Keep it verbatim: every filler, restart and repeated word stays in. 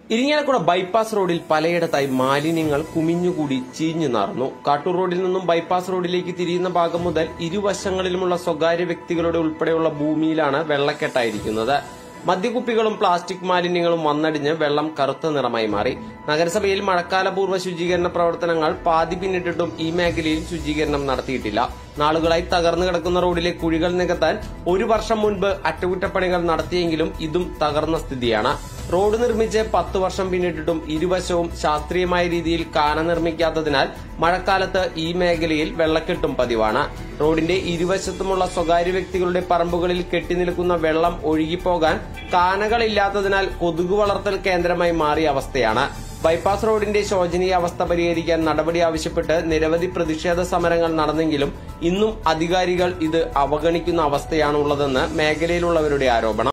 Irinjalakuda bypass റോഡിൽ പലയിടത്തായി മാലിന്യങ്ങൾ കുമിഞ്ഞുകൂടി ചീഞ്ഞു നാർന്നു. കാട്ടൂർ റോഡിൽ നിന്നും ബൈപ്പാസ് റോഡിലേക്ക് തിരിയുന്ന ഭാഗം മുതൽ ഇരുവശങ്ങളിലുമുള്ള സ്വകാര്യ വ്യക്തികളുടെ ഉൾപ്പെടെയുള്ള ഭൂമിയിലാണ് വെള്ളക്കെട്ടായിരിക്കുന്നത്. മദ്യക്കുപ്പികളും പ്ലാസ്റ്റിക് മാലിന്യങ്ങളും വന്നടിഞ്ഞ് വെള്ളം കറുത്ത നിറമായി മാറി. നഗരസഭയിൽ മഴക്കാലപൂർവ്വ ശുചീകരണ പ്രവർത്തനങ്ങൾ പാതി പിന്നിട്ടിട്ടും ഈ മേഖലയിൽ ശുചീകരണം നടത്തിയിട്ടില്ല. നാളുകളായി തകർന്നു കിടക്കുന്ന റോഡിലെ കുഴികൾ നികത്താൻ ഒരു വർഷം മുൻപ് അറ്റകുറ്റപ്പണികൾ നടത്തിയെങ്കിലും ഇതും തകർന്ന സ്ഥിതിയാണ്. റോഡ് നിർമ്മിച്ച് പത്ത് വർഷം പിന്നിട്ടിട്ടും ഇരുവശവും ശാസ്ത്രീയമായ രീതിയിൽ കാന നിർമ്മിക്കാത്തതിനാൽ മഴക്കാലത്ത് ഈ മേഖലയിൽ വെള്ളക്കെട്ടും പതിവാണ്. റോഡിന്റെ ഇരുവശത്തുമുള്ള സ്വകാര്യ വ്യക്തികളുടെ പറമ്പുകളിൽ കെട്ടിനിൽക്കുന്ന വെള്ളം ഒഴുകിപ്പോകാൻ കാനകളില്ലാത്തതിനാൽ കൊതുകു വളർത്തൽ കേന്ദ്രമായി മാറിയ അവസ്ഥയാണ്. ബൈപ്പാസ് റോഡിന്റെ ശോചനീയ അവസ്ഥ പരിഹരിക്കാൻ നടപടി ആവശ്യപ്പെട്ട് നിരവധി പ്രതിഷേധ സമരങ്ങൾ നടന്നെങ്കിലും ഇന്നും അധികാരികൾ ഇത് അവഗണിക്കുന്ന അവസ്ഥയാണുള്ളതെന്ന് മേഖലയിലുള്ളവരുടെ ആരോപണം.